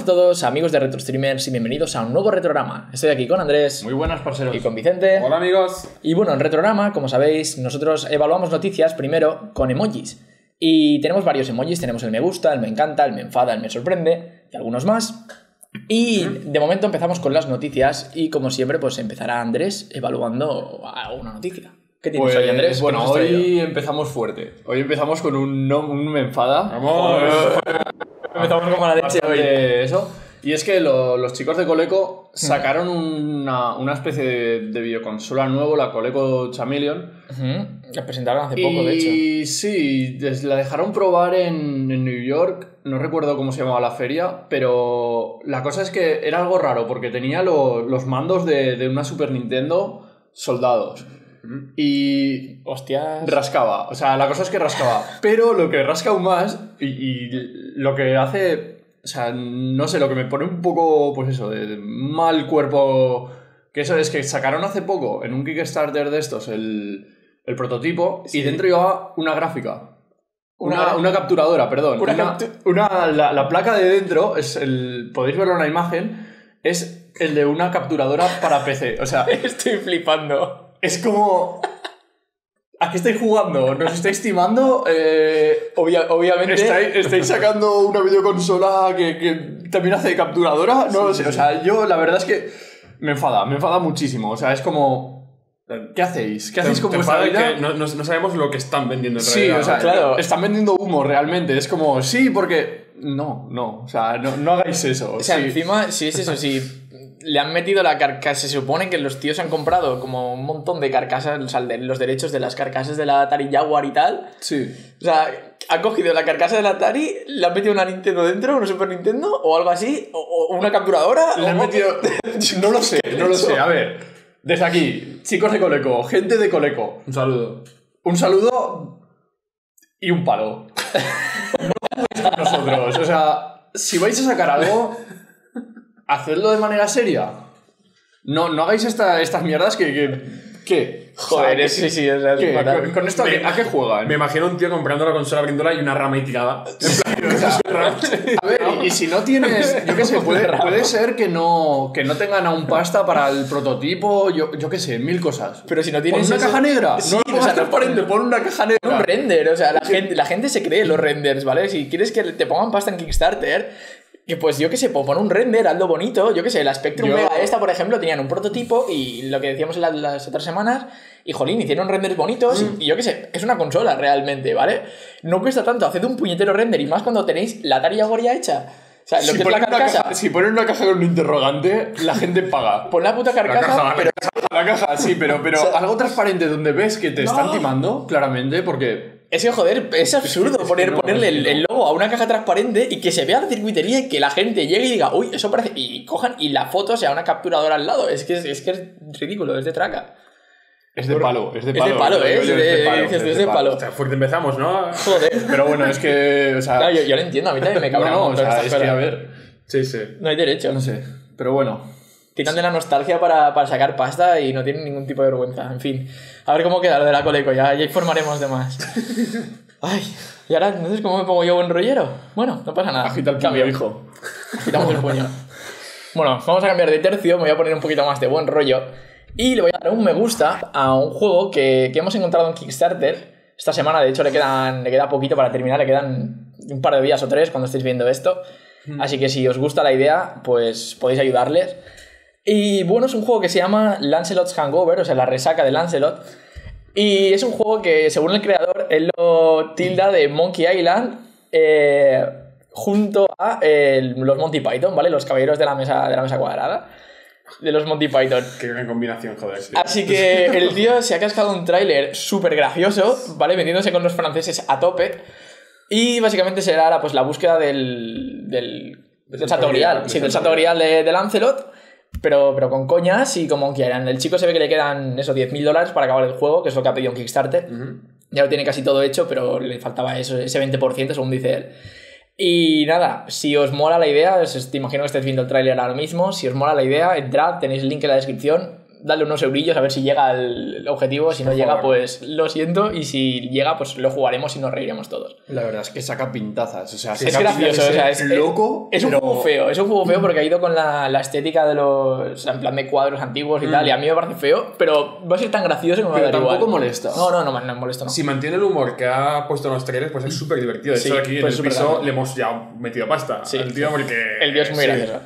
todos, amigos de RetroStreamers, y bienvenidos a un nuevo Retrograma. Estoy aquí con Andrés. Muy buenas, parceros. Y con Vicente. Hola, amigos. Y bueno, en Retrograma, como sabéis, nosotros evaluamos noticias primero con emojis. Y tenemos varios emojis. Tenemos el me gusta, el me encanta, el me enfada, el me sorprende y algunos más. Y de momento empezamos con las noticias. Y como siempre, pues empezará Andrés evaluando una noticia. ¿Qué tienes hoy, Andrés? Bueno, hoy empezamos fuerte. Hoy empezamos con un me enfada. ¡Vamos! Empezamos como la leche hoy. Eso. Y es que los chicos de Coleco sacaron una especie de videoconsola nuevo, la Coleco Chameleon. La presentaron hace poco, de hecho. Y sí, la dejaron probar en New York. No recuerdo cómo se llamaba la feria, pero la cosa es que era algo raro porque tenía los mandos de una Super Nintendo soldados. Y hostias, rascaba, o sea, la cosa es que rascaba, pero lo que rasca aún más y lo que hace, o sea, no sé, lo que me pone un poco, pues eso, de mal cuerpo, que eso es que sacaron hace poco en un Kickstarter de estos el prototipo, sí. Y dentro llevaba una gráfica. Una capturadora, perdón. La placa de dentro, podéis verlo en la imagen, es el de una capturadora para PC. O sea, estoy flipando. Es como... ¿A qué estáis jugando? ¿Nos estáis timando? Obviamente... ¿Estáis sacando una videoconsola que también hace capturadora? No lo sé. O sea, yo la verdad es que me enfada muchísimo. O sea, es como... ¿Qué hacéis? ¿Qué hacéis con vuestra vida? Que no sabemos lo que están vendiendo en realidad. Sí, o sea, claro. Están vendiendo humo realmente. Es como, sí, porque... No. O sea, no hagáis eso. O sea, encima, si es eso, si... Le han metido la carcasa. Se supone que los tíos han comprado como un montón de carcasas, o sea, los derechos de las carcasas de la Atari Jaguar y tal. Sí. O sea, ha cogido la carcasa de la Atari, le han metido una Nintendo dentro, una Super Nintendo o algo así, o una capturadora. Le han metido... No lo sé. A ver, desde aquí, chicos de Coleco, gente de Coleco. Un saludo. Un saludo y un palo. No juguéis con nosotros. O sea, si vais a sacar algo... Hacedlo de manera seria. No hagáis estas mierdas que... Joder, o sea, sí, o sea, es fatal. ¿Con esto a qué juegan? Me imagino un tío comprando la consola, abriéndola y una rama ahí tirada. A ver, y si no tienes... Yo qué sé, puede ser que no tengan aún pasta para el prototipo, yo qué sé, mil cosas. Pero si no tienes... ¿Pon una caja negra? Sí, no lo pongas transparente, pon una caja negra. Un render, o sea, la gente se cree los renders, ¿vale? Si quieres que te pongan pasta en Kickstarter... Que pues yo qué sé, pon un render, hazlo bonito. Yo qué sé, la Spectrum Mega esta, por ejemplo, tenían un prototipo y lo que decíamos las otras semanas, y jolín, hicieron renders bonitos y yo qué sé, es una consola realmente, ¿vale? No cuesta tanto, haced un puñetero render y más cuando tenéis la Atari Jaguar ya hecha. O sea, lo que es la carcasa. Si ponen una caja con un interrogante, la gente paga. Pon la puta carcasa, la caja, sí, pero o sea, algo transparente donde ves que te están timando, claramente, porque... Es que, joder, es absurdo ponerle el logo a una caja transparente y que se vea la circuitería y que la gente llegue y diga, uy, eso parece... Y cojan y la foto sea una capturadora al lado. Es que es ridículo, es de traca. Es de palo. Es de palo. Es de palo. O sea, fuerte empezamos, ¿no? Joder. Pero bueno, es que... O sea, no, yo lo entiendo, a mí también me cabrón. No, o sea, es que a ver... Sí. No hay derecho. No sé, pero bueno... Tiran de la nostalgia para sacar pasta y no tienen ningún tipo de vergüenza. En fin, a ver cómo queda lo de la Coleco, ya informaremos de más. Ay, y ahora, entonces, ¿cómo me pongo yo buen rollero? Bueno, no pasa nada. Agita el puño, hijo. Agitamos el puño. Bueno, vamos a cambiar de tercio, me voy a poner un poquito más de buen rollo. Y le voy a dar un me gusta a un juego que hemos encontrado en Kickstarter. Esta semana, de hecho, le queda poquito para terminar, le quedan un par de días o 3 cuando estéis viendo esto. Así que si os gusta la idea, pues podéis ayudarles. Y bueno, es un juego que se llama Lancelot's Hangover, o sea, la resaca de Lancelot. Y es un juego que, según el creador, él lo tilda de Monkey Island junto a los Monty Python, ¿vale? Los caballeros de la mesa cuadrada. De los Monty Python. Qué gran combinación, joder. Sí. Así que el tío se ha cascado un tráiler súper gracioso, ¿vale? Metiéndose con los franceses a tope. Y básicamente será pues, la búsqueda del Santo Grial. Sí, del Santo Grial de Lancelot. Pero con coñas y como quieran. El chico se ve que le quedan esos $10.000 para acabar el juego, que es lo que ha pedido en Kickstarter. Ya lo tiene casi todo hecho, pero le faltaba ese 20%, según dice él. Y nada, si os mola la idea, te imagino que estáis viendo el tráiler ahora mismo. Si os mola la idea, entrad, tenéis el link en la descripción. Dale unos eurillos a ver si llega el objetivo. Si no Por llega, favor. pues lo siento. Y si llega, pues lo jugaremos y nos reiremos todos. La verdad es que saca pintazas. O sea, Es gracioso, o sea, es loco. Es un pero- juego feo, es un juego feo porque ha ido con la estética de los. O sea, en plan de cuadros antiguos y tal. Y a mí me parece feo, pero va a ser tan gracioso que me va a Pero dar igual. tampoco molesta. No, molesto, no. Si mantiene el humor que ha puesto en los trailers, pues es súper divertido. De Sí, hecho, aquí en pues el súper piso gracioso. le hemos ya metido pasta Sí. al tío porque... El tío es muy sí. gracioso.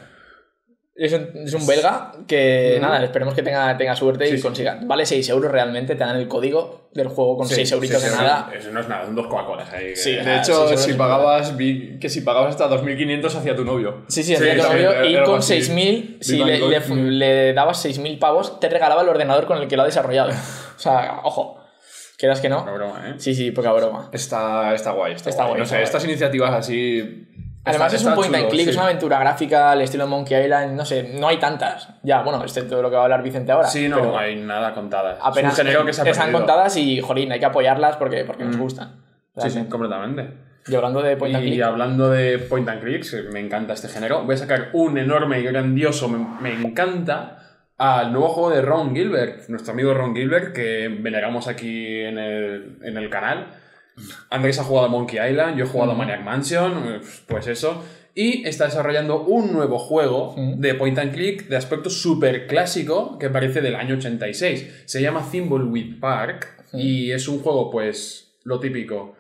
Es un belga que, nada, esperemos que tenga suerte y Sí. consiga. Vale 6 euros realmente, te dan el código del juego con Sí, 6 euritos sí, de sí, nada. Eso no es nada, son 2 Coca-Colas ahí. Sí, De hecho, sí, si sí. pagabas, vi que si pagabas hasta 2.500 hacia tu novio. Sí, Sí, hacía tu también, novio, y algo con así. 6.000, si Viva el golf. le dabas 6.000 pavos, te regalaba el ordenador con el que lo ha desarrollado. O sea, ojo, quieras que no. Poca broma, ¿eh? Sí, poca broma. Está guay. Está guay. guay, No está sé, guay. estas iniciativas así... Además es un point and click, sí. es una aventura gráfica al estilo Monkey Island, no sé, no hay tantas. Ya, bueno, excepto de lo que va a hablar Vicente ahora. Sí, no, pero no hay nada contadas. apenas es un género que se ha están perdido. contadas y, jolín, hay que apoyarlas porque nos gustan. Sí, sí, Realmente. completamente. Y hablando de point and Y click, hablando de point and clicks, me encanta este género, voy a sacar un enorme y grandioso, me encanta, al nuevo juego de Ron Gilbert, nuestro amigo Ron Gilbert, que veneramos aquí en el canal. Andrés ha jugado a Monkey Island, yo he jugado a Maniac Mansion, pues eso. Y está desarrollando un nuevo juego de point and click de aspecto súper clásico que parece del año 86. Se llama Thimbleweed Park y es un juego, pues, lo típico.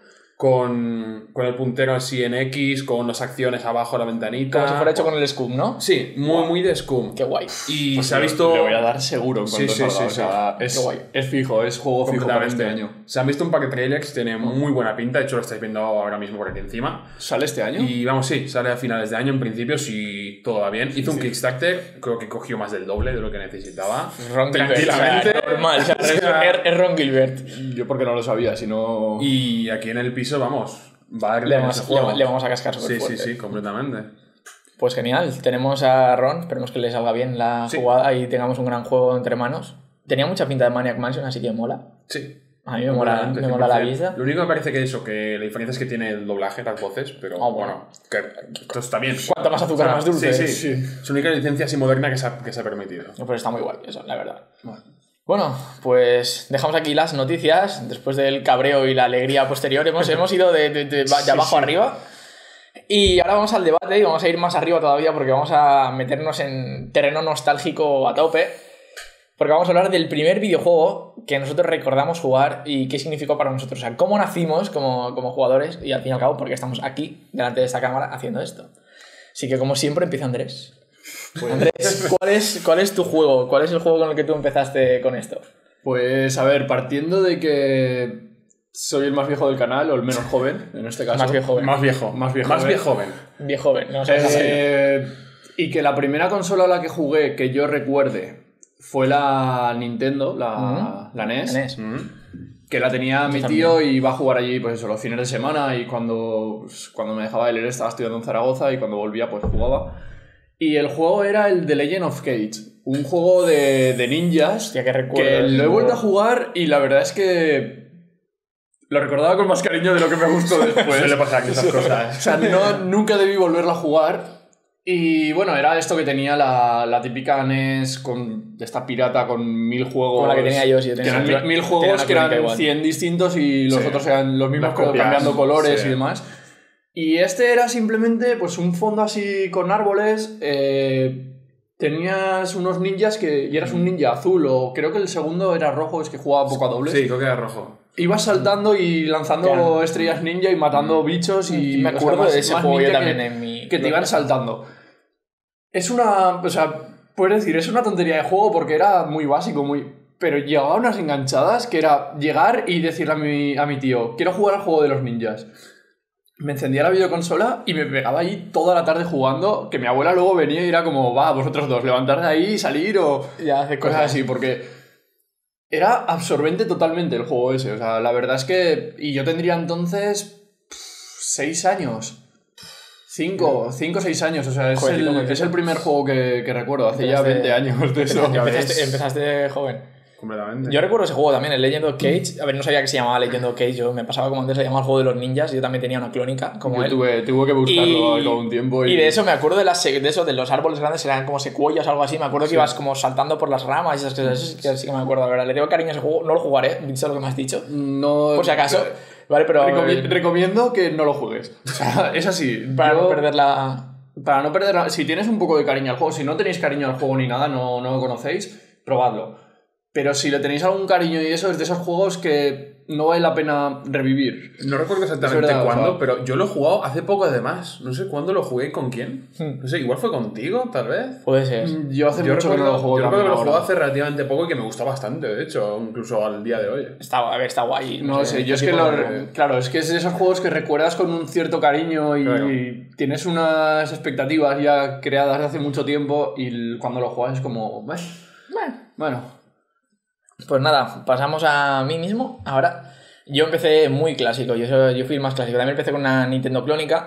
Con el puntero así en X, con las acciones abajo la ventanita. como si fuera hecho con el Scum, ¿no? Sí, muy de Scum. Qué guay. Y Pues se ha visto... Le voy a dar seguro en Sí, cuanto sí, salga. sí, O sea, Qué guay. es fijo, es juego fijo para este año. Se han visto un par de trailers, tiene muy buena pinta, de hecho lo estáis viendo ahora mismo por aquí encima. ¿Sale este año? Y vamos, sí, sale a finales de año en principio, si todo va bien. Hizo un Kickstarter, creo que cogió más del doble de lo que necesitaba. Ron Gilbert, Tranquilamente. o sea, normal, o sea, es Ron Gilbert. Yo porque no lo sabía, si no... Y aquí en el piso, vamos, va a darle Le en vamos, ese juego. le vamos a cascar súper Sí, fuerte. sí, completamente. Pues genial, tenemos a Ron, esperemos que le salga bien la Sí. jugada y tengamos un gran juego entre manos. Tenía mucha pinta de Maniac Mansion, así que mola. Sí. A mí me mola la 100%. vista. Lo único que me parece que eso, que la diferencia es que tiene el doblaje, las voces, pero Ah, bueno, que esto está bien. Cuanto más azúcar, más dulce. Sí, sí. Es la única licencia así moderna que se ha permitido. Pues está muy guay eso, la verdad. Bueno, pues dejamos aquí las noticias. Después del cabreo y la alegría posterior, hemos ido de abajo arriba. Y ahora vamos al debate y vamos a ir más arriba todavía porque vamos a meternos en terreno nostálgico a tope. Porque vamos a hablar del primer videojuego que nosotros recordamos jugar y qué significó para nosotros. O sea, cómo nacimos como jugadores y al fin y al cabo porque estamos aquí, delante de esta cámara, haciendo esto. Así que como siempre empieza Andrés. Andrés, ¿cuál es tu juego? ¿Cuál es el juego con el que tú empezaste con esto? Pues a ver, partiendo de que soy el más viejo del canal, o el menos joven, en este caso. Más viejo. Más viejo. Más viejo. Más viejoven. Viejo, no sé. Y que la primera consola a la que jugué, que yo recuerde, fue la Nintendo, la NES. NES. Que la tenía mi tío y iba a jugar allí, pues eso, los fines de semana y cuando me dejaba de leer estaba estudiando en Zaragoza y cuando volvía pues jugaba. Y el juego era el The Legend of Cage, un juego de ninjas. Hostia, qué recuerdo. Que lo he vuelto a jugar y la verdad es que lo recordaba con más cariño de lo que me gustó después. Suele pasar esas O cosas. sea, nunca debí volverlo a jugar. Y bueno, era esto que tenía la típica NES de esta pirata con 1000 juegos. Como la que tenía yo, sí. Que eran 1000 juegos que eran 100 distintos y los Sí. otros eran los mismos, Las pero copias, cambiando colores sí. y demás. Y este era simplemente pues un fondo así con árboles. Tenías unos ninjas y eras un ninja azul, o creo que el segundo era rojo, es que jugaba poco a dobles. Sí, creo que era rojo. Ibas saltando y lanzando Claro. estrellas ninja y matando bichos y... me acuerdo de ese juego yo ninja también en mi... que te iban saltando. Es una... O sea, puedes decir, es una tontería de juego porque era muy básico, pero llegaba unas enganchadas que era llegar y decirle a mi tío, quiero jugar al juego de los ninjas. Me encendía la videoconsola y me pegaba ahí toda la tarde jugando, que mi abuela luego venía y era como, va, vosotros dos, levantar de ahí, salir o Ya hace cosas así, porque era absorbente totalmente el juego ese. O sea, la verdad es que... Y yo tendría entonces 6 años. 5 o 6 años. O sea, es el primer juego que recuerdo. Hace ya 20 años de eso. Empezaste joven. completamente. Yo recuerdo ese juego también, el Legend of Cage. A ver, no sabía que se llamaba Legend of Cage. Yo me pasaba como antes se llamaba el juego de los ninjas. Yo también tenía una clónica como Yo él. tuve que buscarlo al cabo de un tiempo. Y de eso me acuerdo de eso, de los árboles grandes, eran como secuoyas o algo así. Me acuerdo que ibas como saltando por las ramas y esas cosas. Eso sí que me acuerdo. La verdad, le tengo cariño a ese juego. No lo jugaré, visto lo que me has dicho. No, Por si acaso. Vale, pero. recomiendo que no lo juegues. O sea, es así. Para no perder la. Para no perder. Si tienes un poco de cariño al juego, si no tenéis cariño al juego ni nada, no lo conocéis, probadlo. Pero si le tenéis algún cariño y eso, es de esos juegos que no vale la pena revivir. No recuerdo exactamente verdad, cuándo, o sea, pero yo lo he jugado hace poco además. No sé cuándo lo jugué y con quién. No sé, igual fue contigo, tal vez. Puede ser. Yo hace mucho que no lo juego. Yo recuerdo que lo ahora. jugué hace relativamente poco y que me gustó bastante, de hecho, incluso al día de hoy. Está guay. No sé, yo es que claro, es que es de esos juegos que recuerdas con un cierto cariño y Claro. tienes unas expectativas ya creadas de hace mucho tiempo y cuando lo juegas es como... Bueno. Pues nada, pasamos a mí mismo. Ahora, yo empecé muy clásico. Yo fui el más clásico. También empecé con una Nintendo clónica.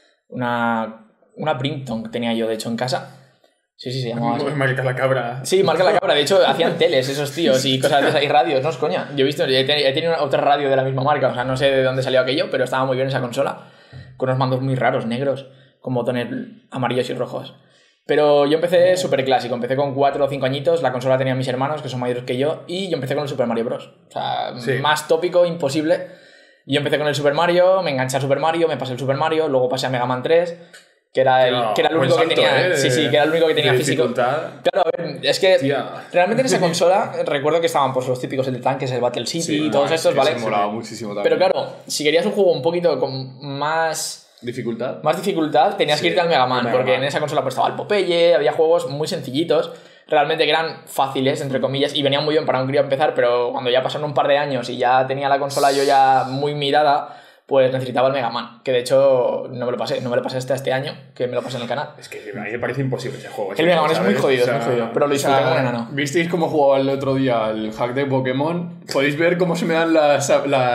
Una Brinkton que tenía yo, de hecho, en casa. Sí, se llamaba así. Marca la cabra. Sí, marca la cabra. De hecho, hacían teles esos tíos y cosas de esas. Y radios, no es coña. Yo he tenido otra radio de la misma marca. O sea, no sé de dónde salió aquello, pero estaba muy bien esa consola. Con unos mandos muy raros, negros, con botones amarillos y rojos. Pero yo empecé súper clásico. Empecé con 4 o 5 añitos. La consola tenía mis hermanos, que son mayores que yo. Y yo empecé con el Super Mario Bros. O sea, Sí. más tópico, imposible. Yo empecé con el Super Mario, me enganché al Super Mario, me pasé el Super Mario, luego pasé a Mega Man 3. Que era el Buen único que salto, tenía. Sí, que era el único que tenía de físico. dificultad. Claro, a ver, es que Tía. realmente en esa consola recuerdo que estaban pues, los típicos el de tanques, el Battle City y todos estos, ¿vale? Se molaba muchísimo también. Pero claro, si querías un juego un poquito con más ¿Dificultad? dificultad, tenías que irte al Mega Man, Mega porque Man. en esa consola pues estaba el Popeye, había juegos muy sencillitos, realmente que eran fáciles, entre comillas, y venían muy bien para un crío empezar, pero cuando ya pasaron un par de años y ya tenía la consola yo ya muy mirada, pues necesitaba el Mega Man, que de hecho no me lo pasé hasta este año, que me lo pasé en el canal. Es que a mí me parece imposible ese juego. El Mega Man es muy ¿sabes? jodido, O sea, es muy jodido, pero lo disfruté como un enano. ¿Visteis cómo jugaba el otro día el hack de Pokémon? Podéis ver cómo se me dan las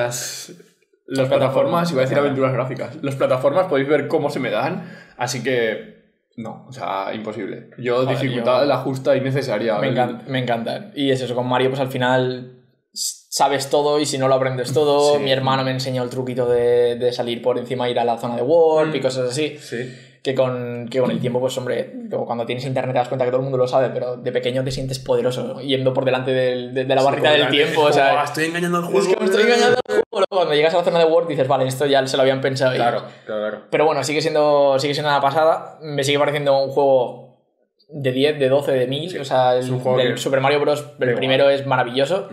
plataformas, iba a decir aventuras gráficas. Las plataformas podéis ver cómo se me dan, así que no, o sea, imposible. Yo Joder, dificultad la justa y necesaria. Me encanta. Y es eso, con Mario pues al final sabes todo y si no lo aprendes todo. Sí. Mi hermano me enseñó el truquito de salir por encima, ir a la zona de Warp y cosas así. Sí. Que con el tiempo, pues hombre, luego cuando tienes internet te das cuenta que todo el mundo lo sabe, pero de pequeño te sientes poderoso yendo por delante de la barrita del tiempo. O sea, estoy engañando al juego. es que me estoy engañando al juego. Luego, cuando llegas a la zona de Warp dices, vale, esto ya se lo habían pensado. Claro. Pero bueno, sigue siendo una pasada. Me sigue pareciendo un juego de 10, de 12, de 1000. Sí, o sea, es un juego el que- Super Mario Bros. El da primero igual. es maravilloso.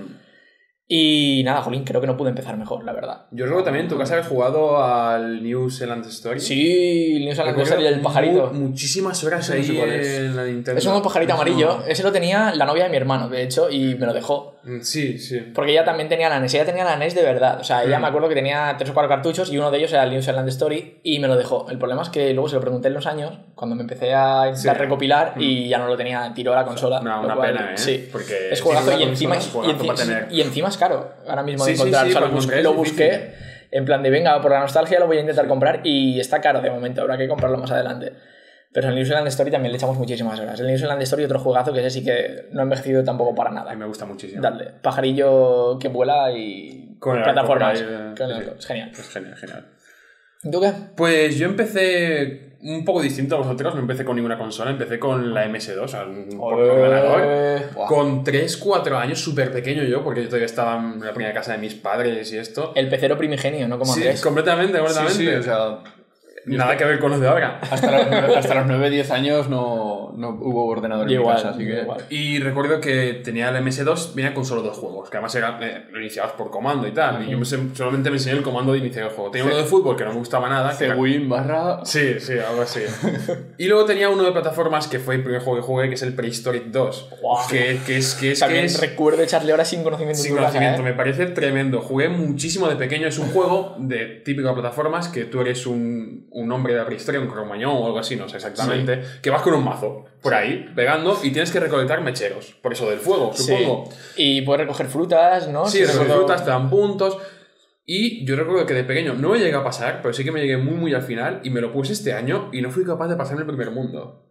Y nada, jolín, creo que no pude empezar mejor, la verdad. Yo creo que también en tu casa habías jugado al New Zealand Story. Sí, el New Zealand Recuerdo Story del pajarito. Muchísimas horas No sé ahí cuál es. en la Nintendo. Es un pajarito Eso- amarillo. Ese lo tenía la novia de mi hermano, de hecho, y me lo dejó. Sí, sí. Porque ella también tenía la NES. Ella tenía la NES de verdad. O sea, ella me acuerdo que tenía 3 o 4 cartuchos y uno de ellos era el New Zealand Story y me lo dejó. El problema es que luego se lo pregunté en los años, cuando me empecé a intentar Sí. recopilar y ya no lo tenía, tiró la consola. Una lo cual, pena, ¿eh? Sí. Porque Es juegazo sí, y una encima, consola es juegazo para tener. y encima es caro ahora mismo Sí, de sí, encontrar. sí, O sea, para encontrar lo es busqué difícil. en plan de venga, por la nostalgia lo voy a intentar comprar y está caro de momento, habrá que comprarlo más adelante. Pero el New Zealand Story también le echamos muchísimas horas. El New Zealand Story otro juegazo que ese sí que no ha envejecido tampoco para A nada. mí me gusta muchísimo. Dale, pajarillo que vuela y Con el plataformas. arco por ahí, Con el sí. arco. Es genial. Es genial, genial. ¿Y tú qué? Pues yo empecé un poco distinto a vosotros. No empecé con ninguna consola. Empecé con la MS2, o sea, un ordenador. Buah. Con 3-4 años, súper pequeño yo, porque yo todavía estaba en la primera casa de mis padres y esto. El pecero primigenio, no como Sí, Andrés. completamente. Sí, o sea, Nada que ver con los de ahora. hasta los 9-10 años no hubo ordenador en mi Igual, casa, así que... igual. Y recuerdo que tenía el MS2, venía con solo 2 juegos, que además eran iniciados por comando y tal. Y yo solamente me enseñé el comando de iniciar el juego. Tenía uno de fútbol que no me gustaba nada. que era- Cewin barra... Sí, sí, algo así. Y luego tenía uno de plataformas que fue el primer juego que jugué, que es el Prehistoric 2. Guau. Que es También recuerdo echarle horas sin conocimiento sin en tu casa, conocimiento, ¿eh? me parece tremendo. Jugué muchísimo de pequeño. Es un juego de típico de plataformas que tú eres un hombre de la prehistoria, un cromañón o algo así, no sé exactamente, que vas con un mazo por ahí pegando y tienes que recolectar mecheros. Por eso del fuego, supongo. Sí. Y puedes recoger frutas, ¿no? Sí, Si recoger recuerdo- frutas, te dan puntos. Y yo recuerdo que de pequeño no me llegué a pasar, pero sí que me llegué muy, muy al final y me lo puse este año y no fui capaz de pasarme el primer mundo.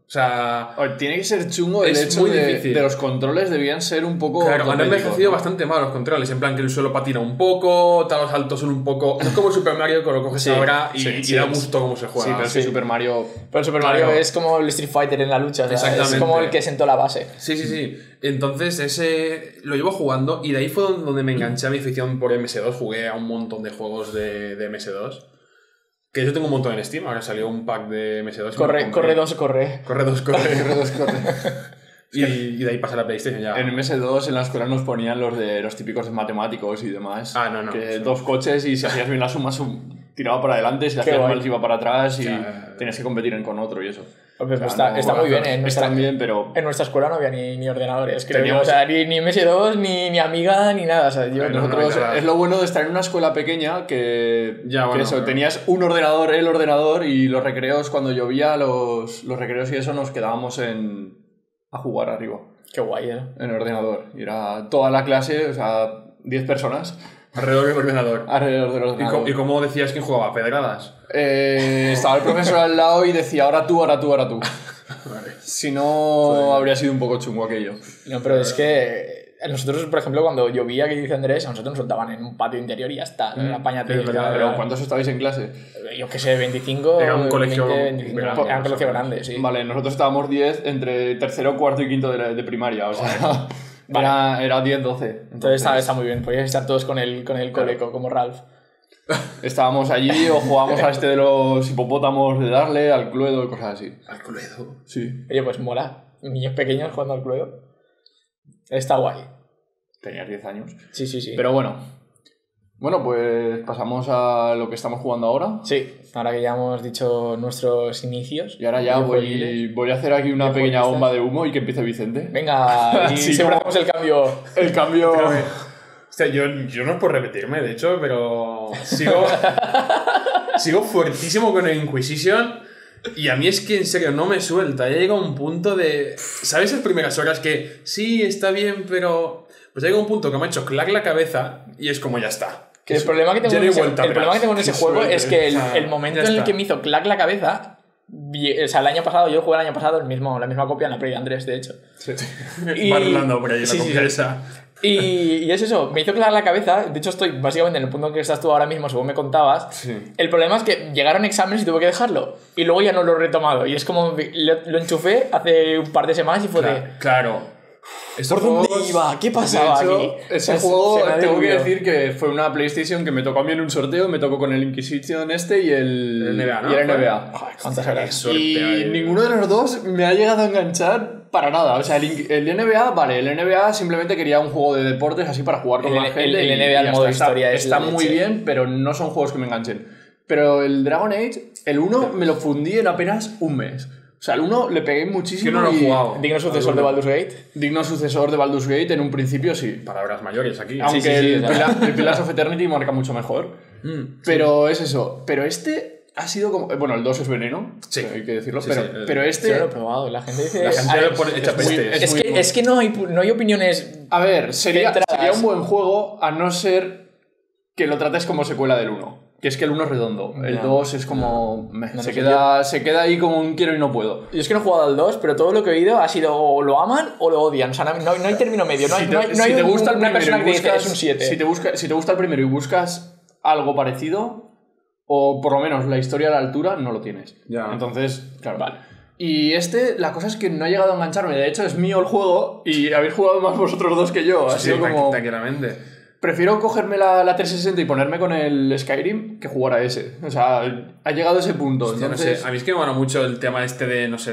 O sea... A ver, tiene que ser chungo el Es hecho muy de difícil. los controles debían ser un poco... Claro, han ortopédicos, envejecido ¿no? bastante mal los controles, en plan que el suelo patina un poco, tal, los saltos son un poco... No es como el Super Mario que lo coges Sí, ahora y, sí, y sí, da sí. gusto cómo se juega. Sí, pero es que Super Mario... Pero el Super Claro. Mario es como el Street Fighter en la lucha, o sea, es Exactamente. como el que sentó la base. Sí. Entonces ese lo llevo jugando y de ahí fue donde me enganché a mi afición por MS2. Jugué a un montón de juegos de MS2. Que yo tengo un montón en Steam, ahora salió un pack de MS2. Corre 2, corre. Corre 2, corre. Y de ahí pasa la PlayStation ya. En MS2 en la escuela nos ponían los típicos de matemáticos y demás. Ah, no. Que Sí. 2 coches y si hacías bien la suma, tiraba para adelante, si la Qué hacías guay. mal, se iba para atrás y sea, tenías que competir con otro y eso. Pues O sea, está no, muy bien, en están bien, pero... En nuestra escuela no había ni ordenadores, creo. Teníamos- O sea, ni MS2, ni Amiga, ni nada. O sea, yo, No, Nosotros, claro. es lo bueno de estar en una escuela pequeña que, Ya, que bueno, eso, claro. tenías un ordenador, el ordenador y los recreos, cuando llovía, los recreos y eso nos quedábamos a jugar arriba, Qué guay, ¿eh? en el ordenador. Y era toda la clase, o sea, 10 personas Alrededor del ordenador. alrededor del ¿Y ordenador. cómo decías quién jugaba? ¿Pedradas? Estaba el profesor al lado y decía, ahora tú. Vale. Si no, habría sido un poco chungo aquello. No, pero es que a nosotros, por ejemplo, cuando llovía, que dice Andrés, a nosotros nos soltaban en un patio interior y ya está. Apáñate. es verdad, Pero ¿cuántos estabais en clase? Yo qué sé, 25. Era un colegio 25, grande, era un colegio más o menos. grande, sí. Vale, nosotros estábamos 10 entre tercero, cuarto y quinto de primaria, o sea, era 10, 12. Entonces está muy bien, podíais estar todos con el coleco, como Ralph. Estábamos allí o jugábamos a este de los hipopótamos de darle, al Cluedo y cosas así. Al Cluedo. Sí. Oye, pues mola. Niños pequeños jugando al Cluedo. Está guay. Tenías 10 años. Sí. Pero bueno. Bueno, pues pasamos a lo que estamos jugando ahora. Sí, ahora que ya hemos dicho nuestros inicios. Y ahora ya videojueguiles. voy a hacer aquí una pequeña Videojueguistas. bomba de humo y que empiece Vicente. Venga, y Sí, siempre como- hacemos el cambio. El cambio... O sea, yo no es por repetirme, de hecho, pero sigo fuertísimo con el Inquisition y a mí es que en serio no me suelta. Ya llega un punto de... ¿Sabes las primeras horas que sí, está bien, pero... Pues ya llega un punto que me ha hecho clac la cabeza y es como ya está. Que el problema que tengo Ya no en hay ese, vuelta el problema que atrás. tengo en ese Qué juego suerte. es que O sea, el momento ya en el está. que me hizo clac la cabeza... O sea, el año pasado, yo jugué el año pasado la misma copia en la Play de Andrés, de hecho. Y- Va rolando por ahí la Sí, sí, copia sí. esa. Y es eso, me hizo claro la cabeza. De hecho, estoy básicamente en el punto en que estás tú ahora mismo, según me contabas. Sí. El problema es que llegaron exámenes y tuve que dejarlo. Y luego ya no lo he retomado. Y es como lo enchufé hace un par de semanas y fue de. Claro. Estos ¿Por dónde juegos- iba? ¿Qué pasaba De hecho, aquí? ese Se- juego, se me ha tengo que diluido. decir que fue una PlayStation que me tocó a mí en un sorteo, me tocó con el Inquisition este y el NBA, ¿no? y el NBA. Joder, ¿cuántas horas? Suerte Y ahí. ninguno de los dos me ha llegado a enganchar para nada. O sea, el NBA, vale, el NBA simplemente quería un juego de deportes así para jugar con El- la gente. el y- NBA y en ya modo está. historia es Está la muy leche. bien, pero no son juegos que me enganchen. Pero el Dragon Age, el 1 me lo fundí en apenas un mes. O sea, el 1 le pegué muchísimo. Yo no lo he y jugado. Digno sucesor de Baldur's Gate. Digno sucesor de Baldur's Gate en un principio, sí. Palabras mayores aquí. Aunque sí, el, o sea. el Pillars of Eternity marca mucho mejor. Pero es eso. Pero este ha sido como... Bueno, el 2 es veneno, Sí. hay que decirlo. Sí, pero, sí, pero Yo este... no lo he probado. La gente dice. La gente A ver, lo pone hecha es muy- peste. es muy bueno. es que no hay opiniones. A ver, sería Centradas. un buen juego a no ser que lo trates como secuela del 1. Que es que el 1 es redondo. El No. 2 es como... No se, sé, se queda ahí como un quiero y no puedo. Yo es que no he jugado al 2, pero todo lo que he oído ha sido o lo aman o lo odian. O sea, no hay término medio. No hay, no hay, no hay Si te gusta el una primero persona y que dice buscas- es un 7. Si te gusta el primero y buscas algo parecido, o por lo menos la historia a la altura, no lo tienes. Ya. Entonces, claro. Vale. Y este, la cosa es que no ha llegado a engancharme. De hecho, es mío el juego y habéis jugado más vosotros dos que yo. Ha Sí, sido como... tranquilamente. Prefiero cogerme la 360 y ponerme con el Skyrim que jugar a ese. O sea, ha llegado a ese punto. Hostia, no Entonces, sé, a mí es que me mola mucho el tema este de, no sé,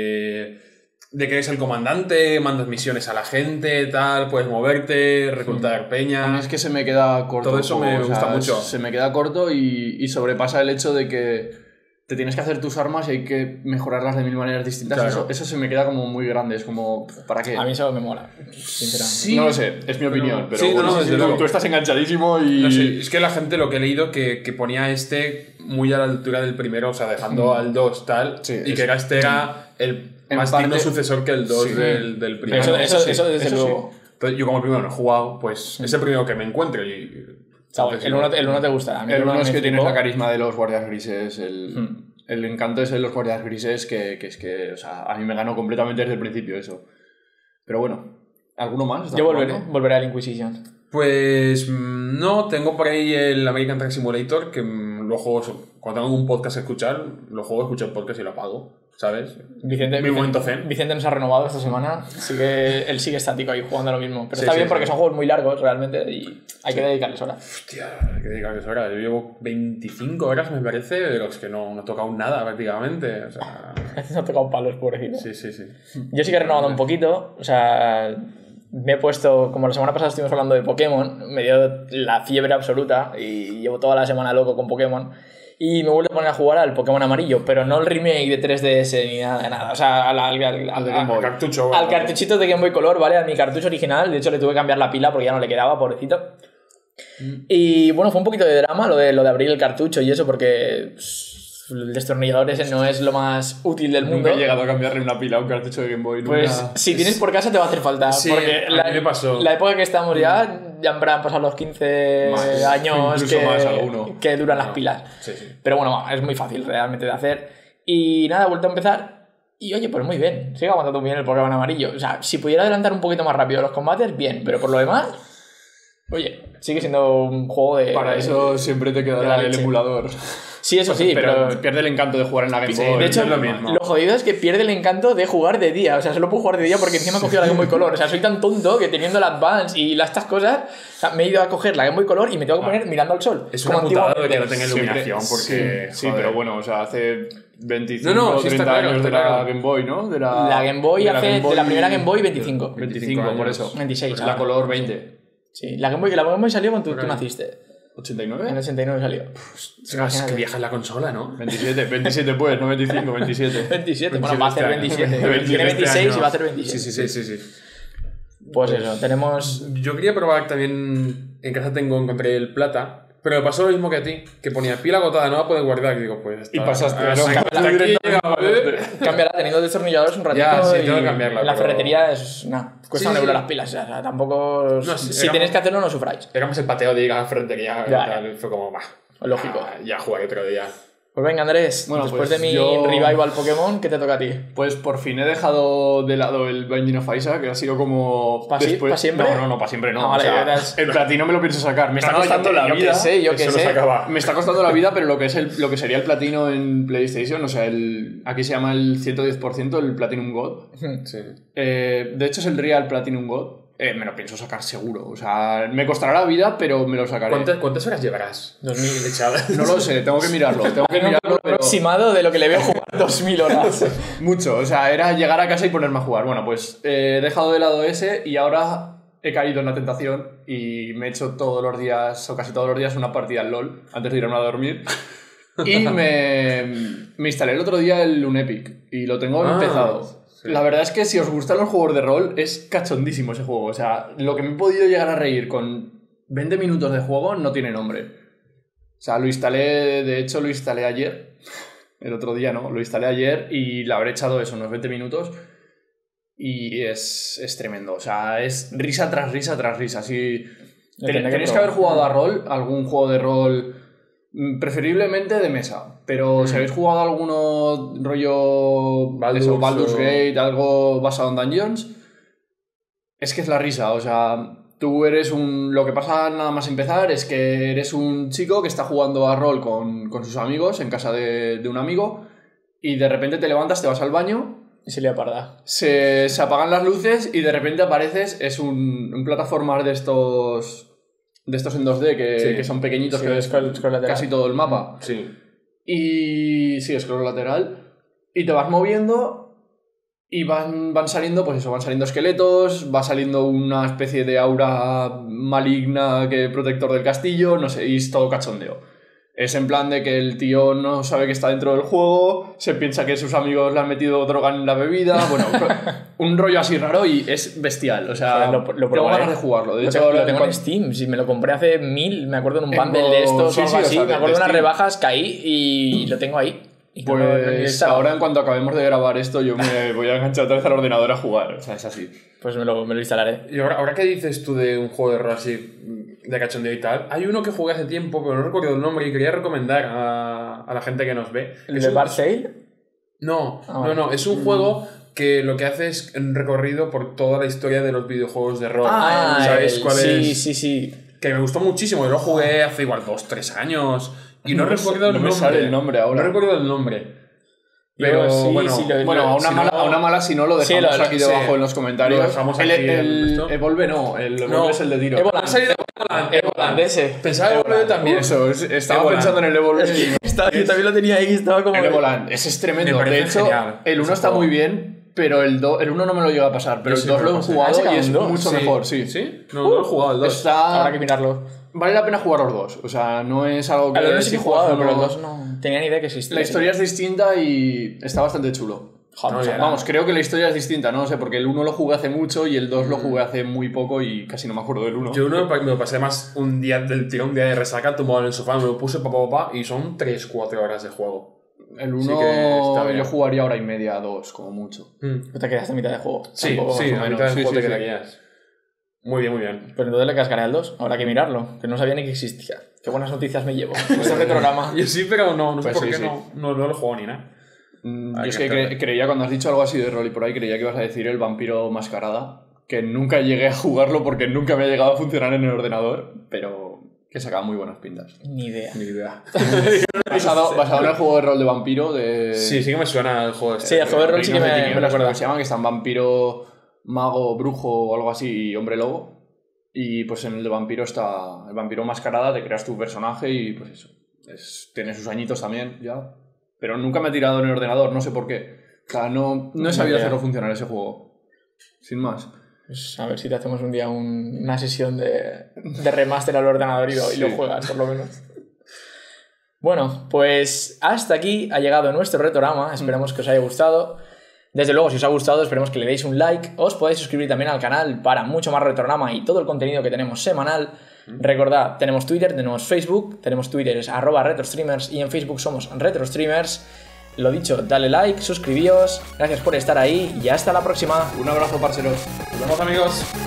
de que eres el comandante, mandas misiones a la gente, tal, puedes moverte, reclutar a mí peña. es que se me queda corto. Todo el eso juego, me o sea, gusta mucho. Se me queda corto y sobrepasa el hecho de que te tienes que hacer tus armas y hay que mejorarlas de mil maneras distintas. Claro. Eso se me queda como muy grande. Es como, ¿para qué? A mí eso me mola, sinceramente. Sí, no lo sé, es mi opinión. Pero sí, no, bueno, desde tú, luego. tú estás enganchadísimo y... No sé, es que la gente lo que he leído que ponía este muy a la altura del primero, o sea, dejando al 2 tal, Sí, y es- que era este era el En más parte- digno sucesor que el 2 Sí. del Pero primero. eso sí, desde eso sí. luego. Entonces, yo como el primero no he jugado, pues es el primero que me encuentro y... Está guay. El 1 te gusta. A mí El uno uno es me que tienes flipó. la carisma de los guardias grises, el encanto ese de los guardias grises que es que, o sea, a mí me ganó completamente desde el principio eso. Pero bueno, ¿alguno más? Yo volveré al Inquisition. Pues no, tengo por ahí el American Truck Simulator, que lo juego, cuando tengo un podcast a escuchar, lo juego, escucho el podcast y lo apago, ¿sabes? Mi momento zen. Vicente nos ha renovado esta semana, él sigue estático ahí jugando a lo mismo. Pero Sí, está sí, bien porque sí. son juegos muy largos realmente y hay que dedicarles horas. Hostia, hay que dedicarles horas. Yo llevo 25 horas, me parece, de los que no he tocado nada prácticamente. O sea, No he tocado palos, pobrecito. sí. Yo sí que he renovado un poquito, o sea, me he puesto, como la semana pasada estuvimos hablando de Pokémon, me dio la fiebre absoluta y llevo toda la semana loco con Pokémon y me vuelvo a poner a jugar al Pokémon amarillo, pero no el remake de 3DS ni nada de nada, o sea, al cartucho. al cartuchito de Game Boy Color, ¿vale? A mi cartucho original, de hecho le tuve que cambiar la pila porque ya no le quedaba, pobrecito. Y bueno, fue un poquito de drama lo de abrir el cartucho y eso porque el destornillador ese no es lo más útil del mundo. Nunca he llegado a cambiarle una pila a un cartucho de Game Boy. Pues nunca... si tienes por casa te va a hacer falta. Sí, porque a mí me pasó. la época que estamos ya habrán pasado los 15 Más, años incluso más alguno. que duran las pilas. Sí. Pero bueno, es muy fácil realmente de hacer. Y nada, he vuelto a empezar. Y oye, pues muy bien. Sigue aguantando bien el Pokémon amarillo. O sea, si pudiera adelantar un poquito más rápido los combates, bien. Pero por lo demás, oye, sigue siendo un juego de... Para eso siempre te de la quedará el leche. emulador. Sí, eso sí, pero pierde el encanto de jugar en la Game Sí, Boy. de hecho, es lo mismo. lo jodido es que pierde el encanto de jugar de día. O sea, solo puedo jugar de día porque encima he cogido la Game Boy Color. O sea, soy tan tonto que teniendo la Advance y estas cosas, o sea, me he ido a coger la Game Boy Color y me tengo que poner mirando al sol. Es una como putada de antiguamente. que no tenga iluminación, porque... Sí, joder. pero bueno, o sea, hace 25 No, o sí 30 está claro, años de está la claro. Game Boy, ¿no? De La Game Boy de hace de la primera Game Boy 25. 25, por años. eso. 26 La ahora. color 20. Sí, la Game Boy salió cuando tú naciste. En el ¿89? 89 salió. Es que viaja en la consola, ¿no? 27 pues, no 25, 27. 27, bueno, va a ser 27. 27 Tiene 26 este y va a ser 27. Sí. Pues eso, tenemos... Yo quería probar también... En casa encontré el plata, pero me pasó lo mismo que a ti, que ponía pila agotada, no la puedes guardar, y digo, pues... Y pasaste, hasta ¿no? aquí llega, ¿vale? Cámbiala teniendo destornilladores un ratito Ya, sí, y tengo que cambiarla, en la pero- ferretería es... Nada, cuesta Sí, un euro sí. las pilas. O sea, tampoco... No, sí, si era- tenéis que hacerlo, no sufráis. Llegamos el pateo de ir a la ferretería y Ya, tal, fue como, Lógico. ya jugaré otro día. Pues venga, Andrés, Bueno, después pues de mi yo- revival Pokémon, ¿qué te toca a ti? Pues por fin he dejado de lado el Binding of Isaac, que ha sido como... ¿Pa siempre? No, para siempre no. Ah, vale, o sea, eras- el platino me lo pienso sacar. Me está costando la yo vida. que sé, yo que Eso no sé. se acaba. Me está costando la vida, pero lo que sería el platino en PlayStation, o sea, aquí se llama el 110%, el Platinum God. Sí. De hecho, es el Real Platinum God. Me lo pienso sacar seguro. O sea, me costará la vida, pero me lo sacaré. ¿Cuántas horas llevarás? 2000 echadas. No lo sé, tengo que mirarlo. Tengo que Tengo un mirarlo, pero... aproximado de lo que le veo jugar 2000 horas. Mucho, o sea, era llegar a casa y ponerme a jugar. Bueno, pues he dejado de lado ese y ahora he caído en la tentación y me he hecho todos los días, o casi todos los días, una partida al LOL antes de irme a dormir. Y me instalé el otro día el Unepic y lo tengo empezado. sí. La verdad es que si os gustan los juegos de rol, es cachondísimo ese juego. O sea, lo que me he podido llegar a reír con 20 minutos de juego no tiene nombre. O sea, lo instalé ayer. El otro día no, lo instalé ayer y le habré echado eso, unos 20 minutos. Y es tremendo. O sea, es risa tras risa tras risa. Si tenéis que haber jugado a rol, algún juego de rol, preferiblemente de mesa. Pero si habéis jugado alguno rollo Baldur's Gate, algo basado en Dungeons, es que es la risa. O sea, tú eres lo que pasa nada más empezar es que eres un chico que está jugando a rol con sus amigos en casa de un amigo y de repente te levantas, te vas al baño, Y se le parda. se apagan las luces y de repente apareces, es un plataforma de estos en 2D que son pequeñitos, Sí, que ves scroll lateral. casi todo el mapa. Sí. Y sí, scroll lateral. Y te vas moviendo y van saliendo, pues eso, van saliendo esqueletos, va saliendo una especie de aura maligna que protector del castillo, no sé, y es todo cachondeo. Es en plan de que el tío no sabe que está dentro del juego, se piensa que sus amigos le han metido droga en la bebida, bueno, un rollo así raro y es bestial, o sea, Lo tengo probaré. ganas de jugarlo. De Lo hecho, tengo, lo ahora tengo en en Steam. Si me lo compré hace 1000, me acuerdo en un En bundle de estos sí, o algo sí, o así. sea, me acuerdo de de unas Steam. rebajas, caí y lo tengo ahí. Y no lo he Pues instalado. ahora en cuanto acabemos de grabar esto yo me voy a enganchar otra vez al ordenador a jugar, o sea, es así. Pues me lo instalaré. Y ahora que dices tú de un juego de rol así, de cachondeo y tal, hay uno que jugué hace tiempo, pero no recuerdo el nombre y quería recomendar a la gente que nos ve. ¿El de Bar Sale? No, Ah, no, es un juego que lo que hace es un recorrido por toda la historia de los videojuegos de rol. ¿Sabéis cuál es? Sí. Que me gustó muchísimo, yo lo jugué hace igual 2-3 años y no recuerdo el nombre. No me sale el nombre ahora. No recuerdo el nombre. Pero sí, bueno, sí, Bueno, a una mala si no lo dejamos Sí, aquí debajo en los comentarios. Lo dejamos aquí el Evolve no, el Evolve es el de tiro. Ha salido Evoland. Ese. Pensaba que Evoland también. Eso, estaba Evoland. pensando en el Evolve. Yo también lo tenía ahí, estaba como... El Evoland, ese es tremendo. Me parece De hecho, genial el 1 ese está juego. muy bien, pero el 2, el 1 no me lo llega a pasar, pero Yo el sí 2 me lo lo he pasé. jugado Ah, y es ¿un 2? mucho Sí. mejor, sí. ¿Sí? No lo he jugado el 2. Habrá que mirarlo. Vale la pena jugar los dos, o sea, no es algo que... El 1 sí que he si jugado, juegas pero el uno- 2 no tenía ni idea que existía. La historia es distinta y está bastante chulo. Joder, No, ya Vamos, creo que la historia es distinta, no sé, porque el 1 lo jugué hace mucho y el 2 lo jugué hace muy poco y casi no me acuerdo del 1. Yo uno me lo pasé más un día del tirón, un día de resaca, tumbado en el sofá, me lo puse papá y son 3-4 horas de juego. El Sí 1 que está bien. yo jugaría hora y media, 2, como mucho. Te quedaste a mitad de juego. Sí, Tampoco, sí, más o a menos. mitad del sí, juego sí, te sí. quedarías. Muy bien, muy bien. Pero entonces le cascaré al 2. Habrá que mirarlo. Que no sabía ni que existía. Qué buenas noticias me llevo. Este programa. Yo sí, pero no sé Pues por sí, qué sí. no lo he jugado ni nada. Yo Hay es que que hacerlo. creía, cuando has dicho algo así de rol y por ahí, creía que ibas a decir el vampiro mascarada, que nunca llegué a jugarlo porque nunca me ha llegado a funcionar en el ordenador, pero que sacaba muy buenas pintas. Ni idea. Ni idea. Basado en el juego de rol de vampiro de... Sí que me suena el juego este. Sí, el juego de rol sí que Reinos de me Tinieblas, recuerda. creo que se llama, que están vampiro, mago, brujo o algo así y hombre lobo. Y pues en el de vampiro está el vampiro mascarada, te creas tu personaje y pues eso. Tiene sus añitos también ya. Pero nunca me he tirado en el ordenador, no sé por qué. O sea, no he sabido hacerlo funcionar ese juego. Sin más. Pues a ver si te hacemos un día una sesión de remaster al ordenador y lo juegas, por lo menos. Bueno, pues hasta aquí ha llegado nuestro retorama. Esperemos que os haya gustado. Desde luego, si os ha gustado, esperemos que le deis un like. Os podéis suscribir también al canal para mucho más retorama y todo el contenido que tenemos semanal. Recordad, tenemos Twitter, tenemos Facebook, tenemos Twitter es @retrostreamers y en Facebook somos retrostreamers. Lo dicho, dale like, suscribíos, gracias por estar ahí y hasta la próxima. Un abrazo, parceros. Nos vemos, amigos.